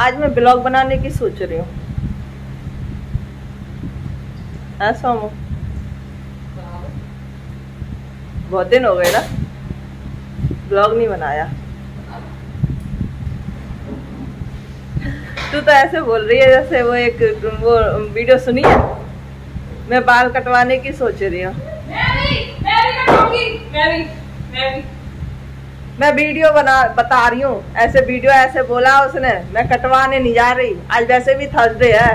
आज मैं ब्लॉग बनाने की सोच रही हूँ। हाँ सोमू, बहुत दिन हो गए ना ब्लॉग नहीं बनाया। तू तो ऐसे बोल रही है जैसे वो वीडियो सुनी है, मैं बाल कटवाने की सोच रही हूँ। मैं वीडियो बता रही हूँ, ऐसे वीडियो ऐसे बोला उसने, मैं कटवाने नहीं जा रही। आज वैसे भी थर्सडे है।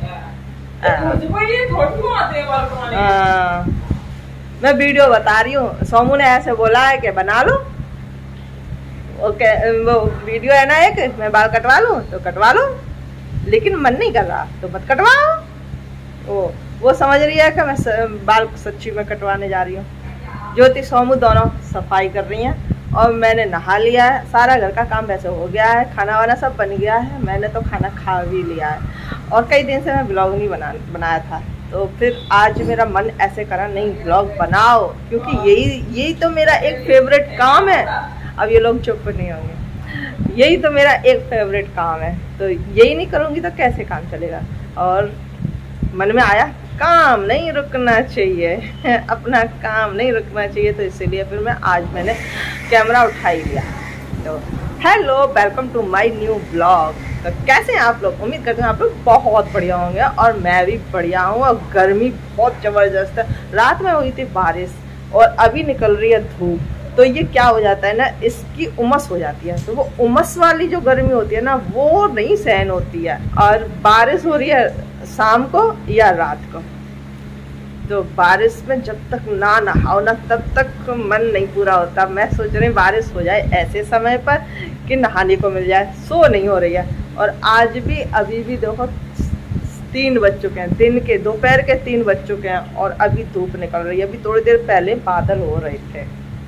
मैं वीडियो बता रही हूँ, सोमू ने ऐसे बोला है कि बना लो। ओके, वो वीडियो है ना एक, मैं बाल कटवा लूँ तो कटवा लो, लेकिन मन नहीं कर रहा तो मत कटवाओ। वो समझ रही है कि मैं बाल सच्ची में कटवाने जा रही हूँ। ज्योति सोमू दोनों सफाई कर रही हैं और मैंने नहा लिया है। सारा घर का काम वैसे हो गया है, खाना वाना सब बन गया है। मैंने तो खाना खा भी लिया है और कई दिन से मैं ब्लॉग नहीं बनाया था, तो फिर आज मेरा मन ऐसे करा नहीं ब्लॉग बनाओ, क्योंकि यही तो मेरा एक फेवरेट काम है। अब ये लोग चुप नहीं होंगे, यही तो मेरा एक फेवरेट काम है, तो यही नहीं करूँगी तो कैसे काम चलेगा। और मन में आया काम नहीं रुकना चाहिए, अपना काम नहीं रुकना चाहिए, तो इसीलिए फिर मैंने कैमरा उठा ही लिया। तो hello, welcome to my new blog. तो कैसे हैं आप लोग? उम्मीद करते हैं आप लोग बहुत बढ़िया होंगे और मैं भी बढ़िया हूँ। और गर्मी बहुत ज़बरदस्त है। रात में हुई थी बारिश और अभी निकल रही है धूप, तो ये क्या हो जाता है ना, इसकी उमस हो जाती है। तो वो उमस वाली जो गर्मी होती है ना, वो नहीं सहन होती है। और बारिश हो रही है शाम को या रात को, तो बारिश में जब तक ना नहाओ ना तब तक मन नहीं पूरा होता। मैं सोच रही हूँ बारिश हो जाए ऐसे समय पर कि नहाने को मिल जाए। सो नहीं हो रही है। और आज भी अभी भी देखो 3 बज चुके हैं, दिन के दोपहर के 3 बज चुके हैं और अभी धूप निकल रही है। अभी थोड़ी देर पहले बादल हो रहे थे।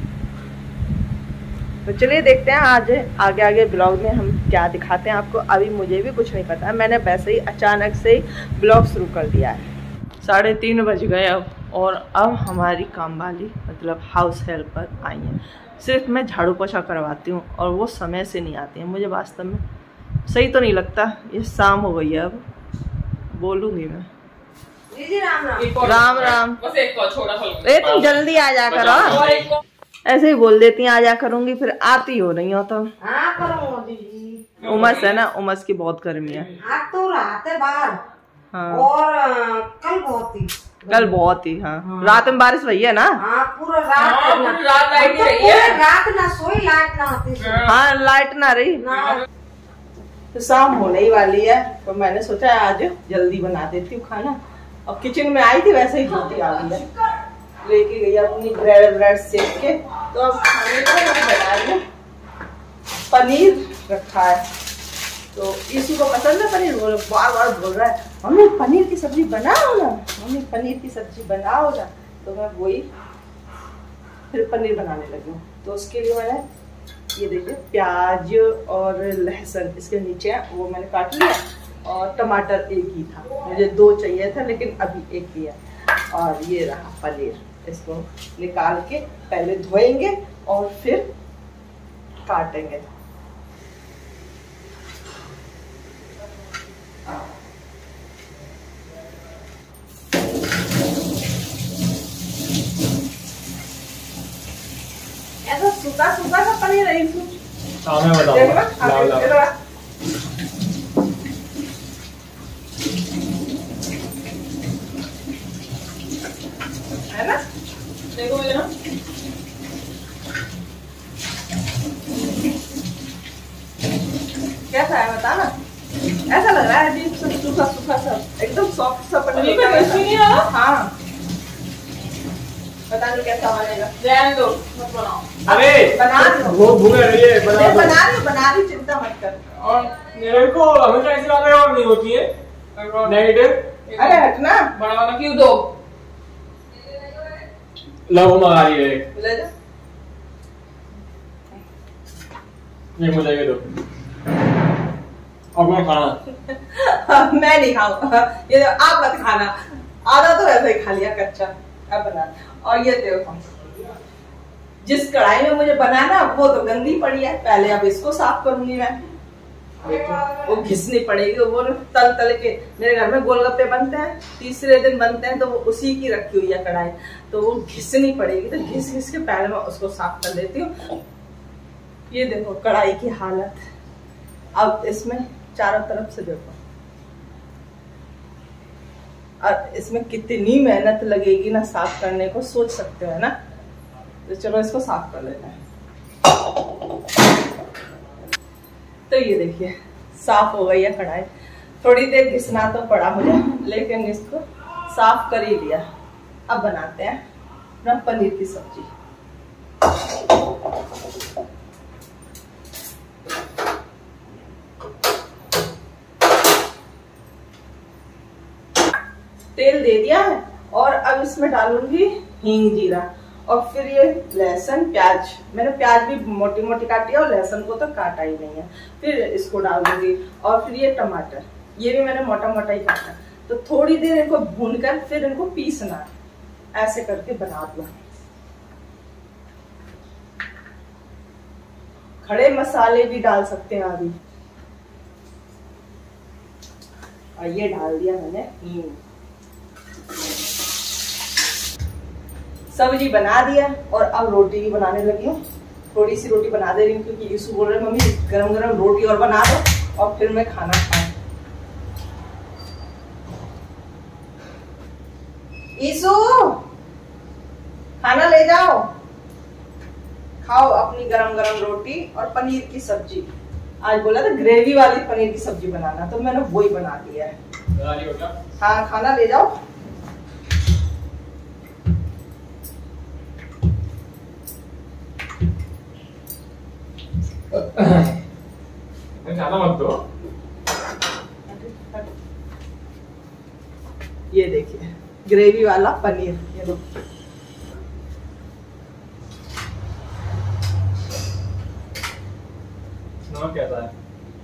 तो चलिए देखते हैं आज आगे ब्लॉग में हम क्या दिखाते हैं आपको। अभी मुझे भी कुछ नहीं पता है, मैंने वैसे ही अचानक से ही ब्लॉग शुरू कर दिया है। 3:30 बज गए अब, और अब हमारी काम वाली मतलब हाउस हेल्पर आई हैं। सिर्फ मैं झाड़ू पोछा करवाती हूँ और वो समय से नहीं आती हैं। मुझे वास्तव में सही तो नहीं लगता। ये शाम हो गई है, अब बोलूँगी मैं। राम राम। तुम जल्दी आ जा करो, ऐसे ही बोल देती हैं आ जा करूंगी, फिर आती हो नहीं हो तो। उमस है ना, उमस की बहुत गर्मी है। तो रात है बाहर। हाँ। और कल बहुत ही हाँ। रात में बारिश हुई है ना। हाँ, पूरा रात लाइट रही है। रात ना सोई, लाइट ना आती। हाँ, लाइट ना रही। तो शाम होने ही वाली है, तो मैंने सोचा आज जल्दी बना देती हूँ खाना। और किचन में आई थी वैसे ही जल्दी आ गई है, लेके गई अपनी ब्रेड सेक के। तो अब खाने को बना रही हूँ। पनीर रखा है, तो इसी को पसंद है पनीर। वो बार बार बोल रहा है मम्मी पनीर की सब्जी बनाओ ना, मम्मी पनीर की सब्जी बनाओ ना। तो मैं वही फिर पनीर बनाने लगी हूँ। तो उसके लिए मैंने ये देखिए प्याज और लहसुन इसके नीचे है, वो मैंने काट लिया। और टमाटर एक ही था, मुझे 2 चाहिए था लेकिन अभी एक ही है। और ये रहा पनीर, इसको निकाल के पहले धोएंगे और फिर काटेंगे। ऐसा सूखा सूखा सा पनीर है। है ना, देखो ये ना कैसा है बताना। ऐसा लग रहा है अजीब सा सूखा सूखा सा, एकदम सॉफ्ट सा पनीर। हाँ, पता नहीं कैसा बनेगा। रहने दो, मत बनाओ। अरे बना दो, बहुत भूख लग रही है। बना रही चिंता मत कर। और मेरे को हमेशा ऐसी बातें और नहीं होती है नेगेटिव। अरे हटना, बनाना क्यों दो। लो मंगा रही है, ले जा। ये मुझे ये दो। अब मैं खाना मैं नहीं खाऊंगा, ये आप मत खाना। आधा तो वैसे ही खा लिया कच्चा, अब बना। और ये देखो जिस कढ़ाई में मुझे बनाना वो तो गंदी पड़ी है, पहले अब इसको साफ करूंगी मैं। वो घिसनी पड़ेगी। वो तल तल के मेरे घर में गोलगप्पे बनते हैं, तीसरे दिन बनते हैं, तो वो उसी की रखी हुई है कढ़ाई, तो वो घिसनी पड़ेगी। तो घिस घिस के पहले मैं उसको साफ कर लेती हूँ। ये देखो कढ़ाई की हालत। अब इसमें चारों तरफ से देखो, और इसमें कितनी मेहनत लगेगी ना साफ करने को, सोच सकते हो, है ना। तो चलो इसको साफ कर लेते हैं। तो ये देखिए साफ हो गई है कढ़ाई। थोड़ी देर घिसना तो पड़ा मुझे, लेकिन इसको साफ कर ही लिया। अब बनाते हैं अपना पनीर की सब्जी। तेल दे दिया है और अब इसमें डालूंगी हींग जीरा, और फिर ये लहसुन प्याज। मैंने प्याज भी मोटी मोटी काटी है और लहसुन को तो काटा ही नहीं है। फिर इसको डाल दूंगी, और फिर ये टमाटर, ये भी मैंने मोटा मोटा ही काटा। तो थोड़ी देर इनको भूनकर फिर इनको पीसना, ऐसे करके बना दूंगा। खड़े मसाले भी डाल सकते हैं अभी, और ये डाल दिया मैंने हींग। सब्जी बना दिया और अब रोटी भी बनाने लगी हूँ। थोड़ी सी रोटी बना दे रही हूँ क्योंकि यीशु बोल रहे मम्मी गरम गरम रोटी और बना दो और फिर मैं खाना खाऊं। यीशु खाना ले जाओ, खाओ अपनी गरम गरम रोटी और पनीर की सब्जी। आज बोला था ग्रेवी वाली पनीर की सब्जी बनाना, तो मैंने वही बना दिया है। हाँ खाना ले जाओ। ज्यादा मत दो। ये देखिए ग्रेवी वाला पनीर, ये लो। नमक कैसा है?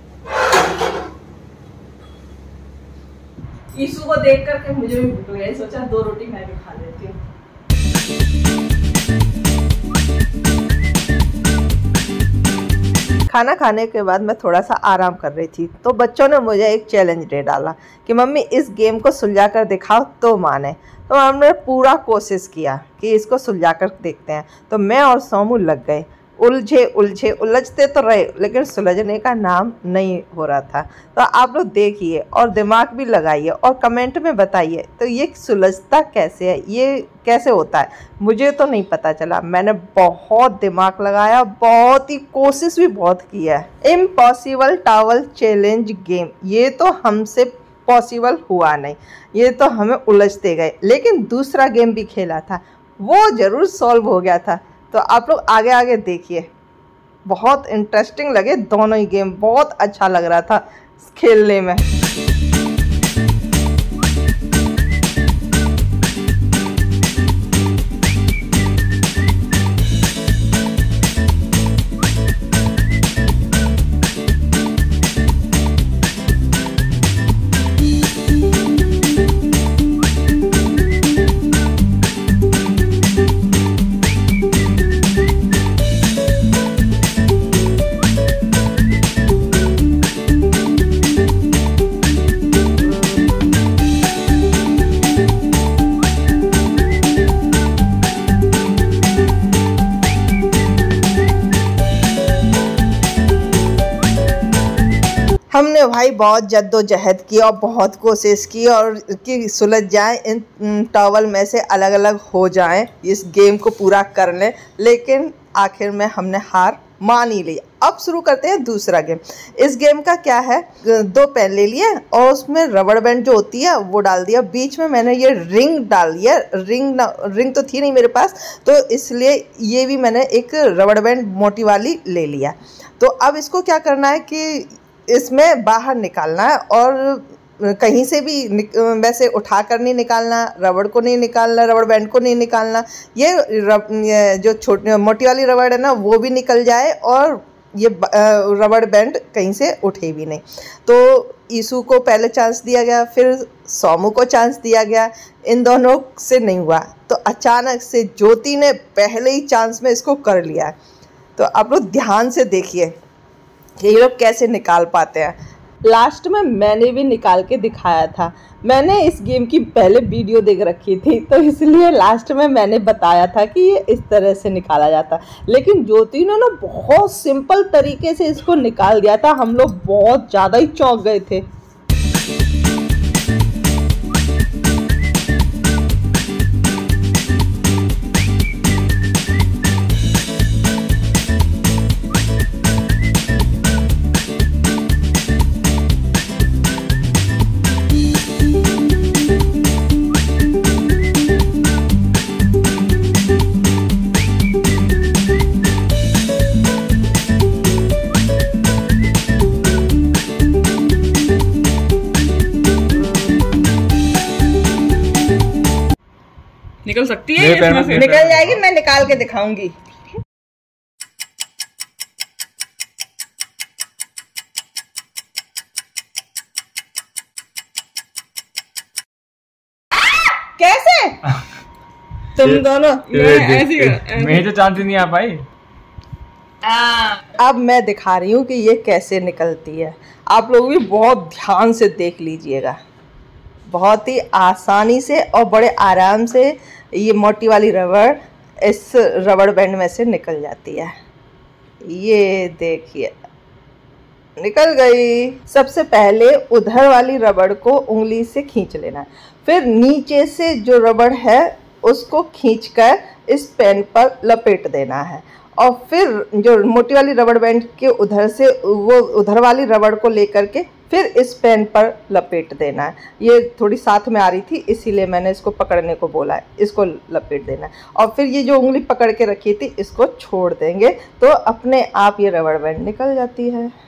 यीशु को देख करके मुझे भी भूख लगी, सोचा 2 रोटी मैं भी खा लेती हूँ। खाना खाने के बाद मैं थोड़ा सा आराम कर रही थी, तो बच्चों ने मुझे एक चैलेंज दे डाला कि मम्मी इस गेम को सुलझा कर दिखाओ तो माने। तो हमने पूरा कोशिश किया कि इसको सुलझा कर देखते हैं। तो मैं और सोमू लग गए, उलझते तो रहे, लेकिन सुलझने का नाम नहीं हो रहा था। तो आप लोग देखिए और दिमाग भी लगाइए और कमेंट में बताइए तो ये सुलझता कैसे है, ये कैसे होता है, मुझे तो नहीं पता चला। मैंने बहुत दिमाग लगाया, बहुत ही कोशिश भी बहुत की है। इम्पॉसिबल टॉवल चैलेंज गेम, ये तो हमसे पॉसिबल हुआ नहीं, ये तो हमें उलझते गए। लेकिन दूसरा गेम भी खेला था, वो ज़रूर सॉल्व हो गया था। तो आप लोग आगे आगे देखिए, बहुत इंटरेस्टिंग लगे दोनों ही गेम, बहुत अच्छा लग रहा था खेलने में। हमने भाई बहुत जद्दोजहद की और बहुत कोशिश की और कि सुलझ जाए, इन टॉवल में से अलग अलग हो जाएं, इस गेम को पूरा कर लें। लेकिन आखिर में हमने हार मान ही ली। अब शुरू करते हैं दूसरा गेम। इस गेम का क्या है, 2 पेन ले लिए और उसमें रबड़ बैंड जो होती है वो डाल दिया। बीच में मैंने ये रिंग डाल दिया। रिंग तो थी नहीं मेरे पास, तो इसलिए ये भी मैंने एक रबड़ बैंड मोटी वाली ले लिया। तो अब इसको क्या करना है कि इसमें बाहर निकालना है, और कहीं से भी वैसे उठा कर नहीं निकालना, रबड़ को नहीं निकालना, रबड़ बैंड को नहीं निकालना। ये जो छोटी मोटी वाली रबड़ है ना वो भी निकल जाए और ये रबड़ बैंड कहीं से उठे भी नहीं। तो यीशु को पहले चांस दिया गया, फिर सोमू को चांस दिया गया, इन दोनों से नहीं हुआ। तो अचानक से ज्योति ने पहले ही चांस में इसको कर लिया। तो आप लोग ध्यान से देखिए, ये लोग कैसे निकाल पाते हैं। लास्ट में मैंने भी निकाल के दिखाया था। मैंने इस गेम की पहले वीडियो देख रखी थी, तो इसलिए लास्ट में मैंने बताया था कि ये इस तरह से निकाला जाता। लेकिन ज्योति ने ना बहुत सिंपल तरीके से इसको निकाल दिया था। हम लोग बहुत ज़्यादा ही चौंक गए थे। निकल सकती है इसमें से? निकल जाएगी, मैं निकाल के दिखाऊंगी। कैसे तुम दोनों? मैं तो चांस नहीं आ पाई। अब मैं दिखा रही हूँ कि ये कैसे निकलती है। आप लोग भी बहुत ध्यान से देख लीजिएगा। बहुत ही आसानी से और बड़े आराम से ये मोटी वाली रबड़ इस रबड़ बैंड में से निकल जाती है। ये देखिए निकल गई। सबसे पहले उधर वाली रबड़ को उंगली से खींच लेना है, फिर नीचे से जो रबड़ है उसको खींचकर इस पेन पर लपेट देना है, और फिर जो मोटी वाली रबड़ बैंड के उधर से वो उधर वाली रबड़ को लेकर के फिर इस पेन पर लपेट देना है। ये थोड़ी साथ में आ रही थी इसीलिए मैंने इसको पकड़ने को बोला है। इसको लपेट देना है और फिर ये जो उंगली पकड़ के रखी थी इसको छोड़ देंगे तो अपने आप ये रबड़ बैंड निकल जाती है।